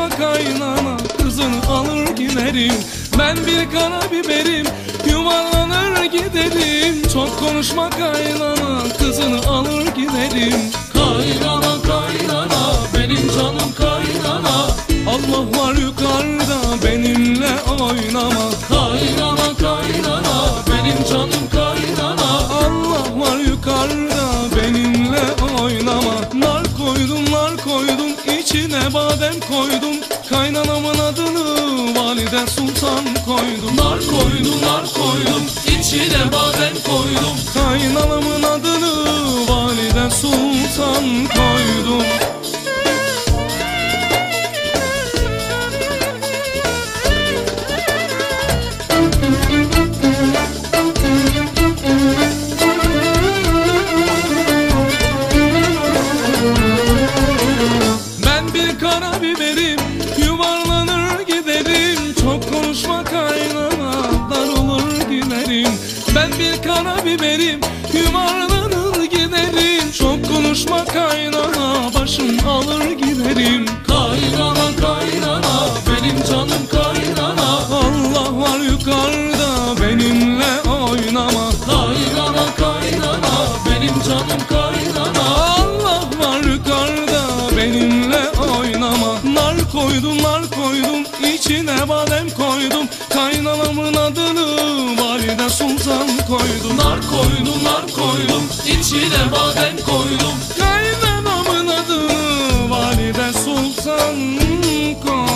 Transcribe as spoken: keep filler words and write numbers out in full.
konuşma kaynana, kızını alır giderim. Ben bir karabiberim, yuvarlanır giderim. Çok konuşma kaynana, kızını alır giderim. Kaynana kaynana, benim canım kaynana, Allah var yukarıda, benimle oynama. Kaynana kaynana, benim canım kaynana, Allah var yukarıda, benimle oynama. Nar koydum nar koydum, içine badem koydum. Kaynanamın adını Valide Sultan koydum. Nar koydum nar koydum, içine badem koydum. Kaynanamın adını Valide Sultan koydum. Ben bir karabiberim, yuvarlanır giderim. Çok konuşma kaynana, darılır giderim. Ben bir karabiberim, yuvarlanır giderim. Çok konuşma kaynana, başım alır giderim. Kaynana kaynana, benim canım kaynana, Allah var yukarıda, benimle oynama. Kaynana kaynana, benim canım kaynana, Allah var yukarıda, benimle oynama. Nar koydum nar koydum, içine badem koydum. Kaynanamın adını Valide Sultan koydum. Nar koydum nar koydum, içine badem koydum. Kaynanamın adını Valide Sultan koydum.